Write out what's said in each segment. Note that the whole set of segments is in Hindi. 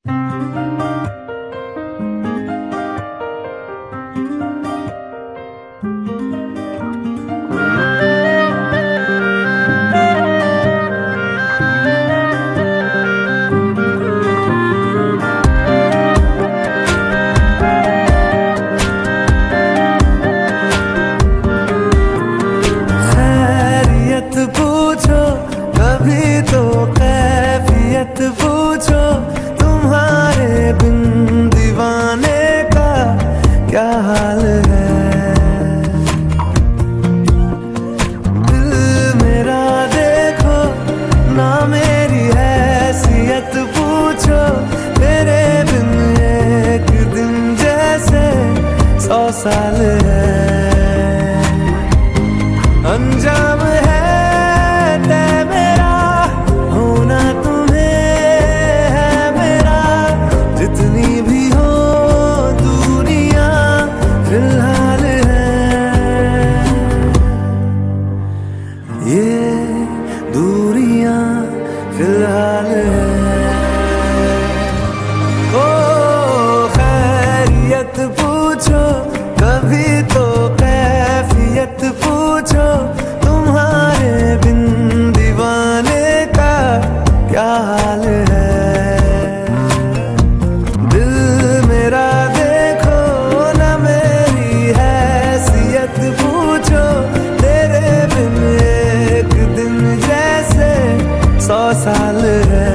पूछो तुम्हारे बिन दीवाने का क्या हाल है। दिल मेरा देखो ना मेरी हैसियत पूछो, तेरे बिन एक दिन जैसे 100 साल है। अंजाम है तय मेरा होना तुम्हें है मेरा, जितनी भी हो दूरियां फिलहाल है। ये दूरियां फिलहाल है। ओ खैरियत पूछो कभी तो कैफियत पूछो, तुम्हारे बिन दीवाने का क्या हाल है। दिल मेरा देखो ना मेरी हैसियत पूछो, तेरे बिन एक दिन जैसे 100 साल है।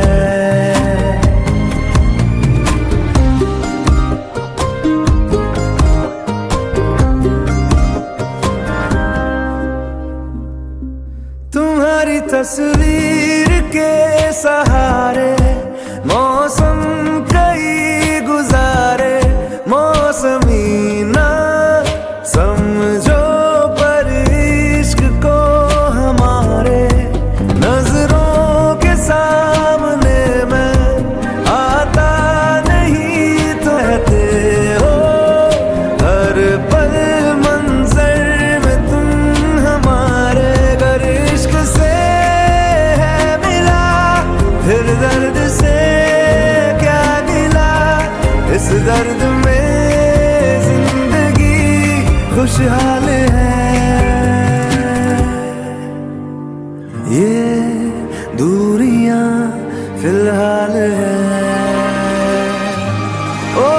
तुम्हारी तस्वीर के सहारे मौसम कई गुजारे, मौसमी ना समझो पर इश्क को हमारे, नजरों के सामने मैं आता नहीं तो कहते हो, हर पल मंजर में तुम हमारे। अगर इश्क से है मिला फिर दर्द से क्या गिला, इस दर्द में जिंदगी खुशहाल है। ये दूरियां फिलहाल है। ओ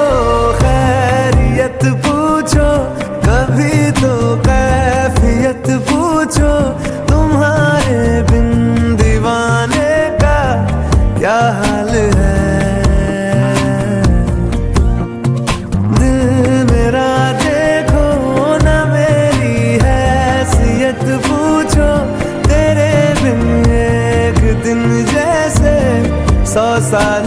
खैरियत पूछो कभी तो कैफियत पूछो, तुम्हारे बिन दीवाने का क्या हाल है। दिल मेरा देखो ना मेरी हैसियत पूछो, तेरे बिन एक दिन जैसे 100 साल